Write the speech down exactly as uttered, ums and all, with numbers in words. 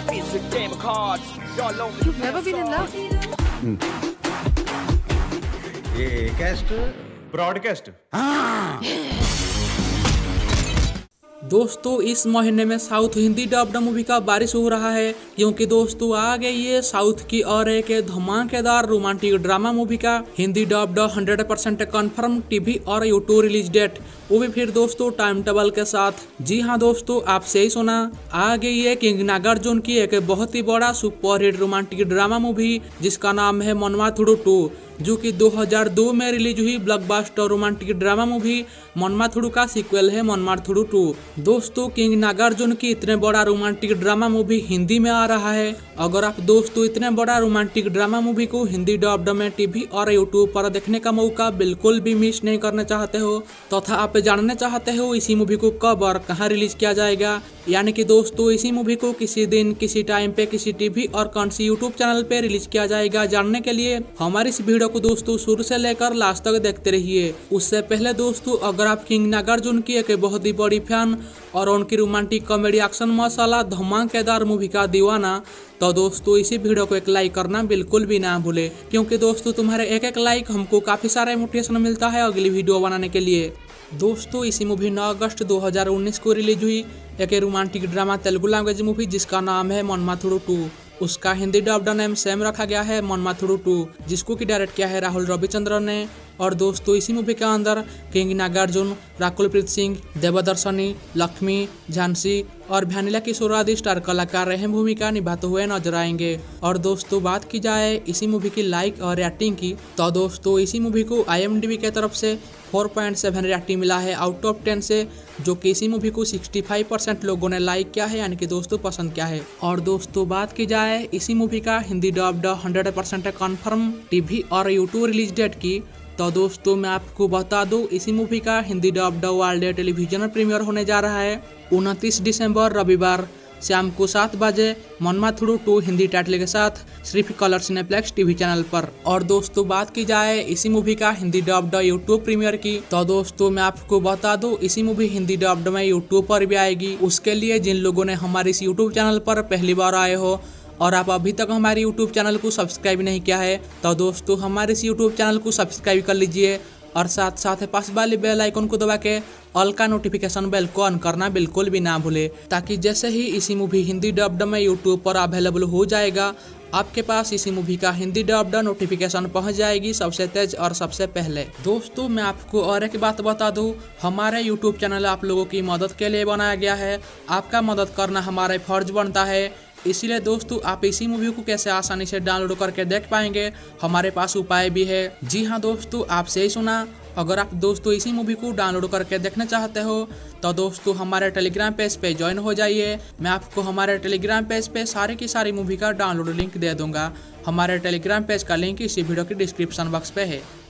You've never been in love? ये cast broadcast. दोस्तों इस महीने में साउथ हिंदी डब्ड मूवी का बारिश हो रहा है, क्योंकि दोस्तों आ गई है साउथ की और एक धमाकेदार रोमांटिक ड्रामा मूवी का Hindi dubbed hundred percent confirm TV और यूट्यूब रिलीज डेट, वो भी फिर दोस्तों टाइम टेबल के साथ। जी हाँ दोस्तों, आप सही सुना, आ गई है किंग नागार्जुन की एक बहुत ही बड़ा सुपरहिट रोमांटिक ड्रामा मूवी जिसका नाम है मनमाथुडु टू, जो कि दो हज़ार दो में रिलीज हुई blockbuster romantic drama movie Manmadhudu का सीक्वल है मनमाथुडु टू। दोस्तों किंग नागार्जुन की इतने बड़ा रोमांटिक ड्रामा मूवी हिंदी में आ रहा है। अगर आप दोस्तों इतने बड़ा रोमांटिक ड्रामा मूवी को हिंदी डब्ड में टीवी और यूट्यूब पर देखने का मौका बिल्कुल भी मिस नहीं करना चाहते हो, तथा आप जानना चाहते हो इसी मूवी को कब और कहाँ रिलीज किया जाएगा, यानी कि दोस्तों इसी मूवी को किसी दिन किसी टाइम पे किसी टीवी और कौन सी यूट्यूब चैनल पे रिलीज किया जाएगा, जानने के लिए हमारी इस वीडियो को दोस्तों शुरू से लेकर लास्ट तक देखते रहिए। उससे पहले दोस्तों अगर आप किंग नागार्जुन की एक बहुत ही बड़ी फैन और उनकी रोमांटिक कॉमेडी एक्शन मसाला धमाकेदार मूवी का दीवाना, तो दोस्तों इसी वीडियो को एक लाइक करना बिल्कुल भी ना भूले, क्योंकि दोस्तों तुम्हारे एक एक लाइक हमको काफी सारा मोटिवेशन मिलता है अगली वीडियो बनाने के लिए। दोस्तों इसी मूवी नौ अगस्त दो हज़ार उन्नीस को रिलीज हुई एक romantic drama Telugu language movie जिसका नाम है मनमाथुडु टू। उसका हिंदी डब्ड नेम सेम रखा गया है मनमाथुडु टू, जिसको कि डायरेक्ट किया है राहुल रविचंद्रन ने। और दोस्तों इसी मूवी के अंदर किंग नागार्जुन, राकुल प्रीत सिंह, देवदर्शनी, लक्ष्मी, झांसी और भैनिला किशोर आदि स्टार कलाकार अहम भूमिका निभाते हुए नजर आएंगे। और दोस्तों बात की जाए इसी मूवी की लाइक और रेटिंग की, तो दोस्तों इसी मूवी को आई एम डी बी की तरफ से चार पॉइंट सात रेटिंग मिला है आउट ऑफ टेन से, जो कि इसी मूवी को पैंसठ परसेंट लोगों ने लाइक किया है, यानी कि दोस्तों पसंद किया है। और दोस्तों बात की जाए इसी मूवी का Hindi dubbed hundred percent confirm TV और यूट्यूब रिलीज डेट की, तो दोस्तों मैं आपको बता दूं इसी मूवी का Hindi dubbed world television premiere होने जा रहा है उनतीस दिसंबर रविवार शाम को सात बजे मनमाथुडु टू हिंदी टाइटल के साथ सिर्फ कलर सिनेप्लेक्स टीवी चैनल पर। और दोस्तों बात की जाए इसी मूवी का हिंदी डब्ड यूट्यूब प्रीमियर की, तो दोस्तों मैं आपको बता दूं इसी मूवी हिंदी डब्ड में यूट्यूब पर भी आएगी। उसके लिए जिन लोगों ने हमारे इस यूट्यूब चैनल पर पहली बार आए हो और आप अभी तक हमारे यूट्यूब चैनल को सब्सक्राइब नहीं किया है, तो दोस्तों हमारे इस यूट्यूब चैनल को सब्सक्राइब कर लीजिए और साथ साथ पास वाली बेल आइकन को दबा के ऑल का नोटिफिकेशन बेल को ऑन करना बिल्कुल भी ना भूले, ताकि जैसे ही इसी मूवी हिंदी डब्ड में यूट्यूब पर अवेलेबल हो जाएगा आपके पास इसी मूवी का हिंदी डब्ड नोटिफिकेशन पहुंच जाएगी सबसे तेज और सबसे पहले। दोस्तों मैं आपको और एक बात बता दूं, हमारे यूट्यूब चैनल आप लोगों की मदद के लिए बनाया गया है। आपका मदद करना हमारा फर्ज बनता है, इसीलिए दोस्तों आप इसी मूवी को कैसे आसानी से डाउनलोड करके देख पाएंगे, हमारे पास उपाय भी है। जी हाँ दोस्तों, आप सही सुना, अगर आप दोस्तों इसी मूवी को डाउनलोड करके देखना चाहते हो तो दोस्तों हमारे टेलीग्राम पेज पे ज्वाइन हो जाइए। मैं आपको हमारे टेलीग्राम पेज पे सारी की सारी मूवी का डाउनलोड लिंक दे दूंगा। हमारे टेलीग्राम पेज का लिंक इसी वीडियो की डिस्क्रिप्शन बॉक्स पे है।